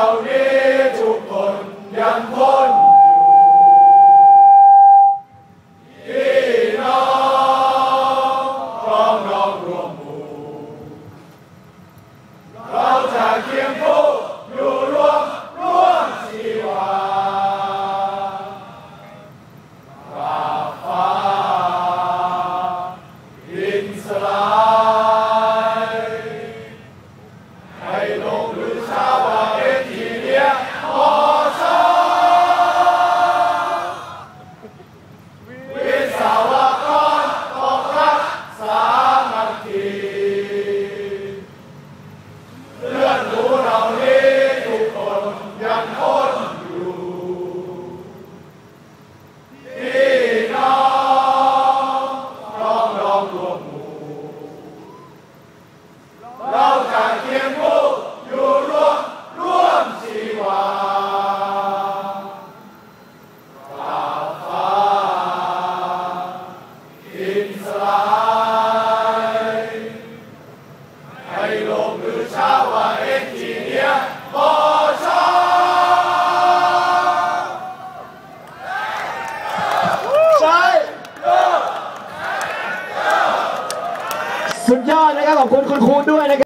เรานี้ทุกคนยังพ้นพี่น้องพร้อมน้อมรวมหมู่เราจะเคียงคู่อยู่ร่วมชีวาฝ่าฟ้าดินสลายให้ลงหรือชาวาเอทีเนียพอชาวิสาวกรต้องรักสามัคคีเพื่อนรู้เรานี้ทุกคนยังพ้นอยู่พี่น้องพร้อมรวมหมู่เราจะเคียงคู่อยู่ร่วมชีวาฝ่าฟ้าดินสลายให้โลกหรือชาวาเอทีเนียพอชาใช่สุดยอดนะครับขอบคุณคุณครูด้วยนะครับ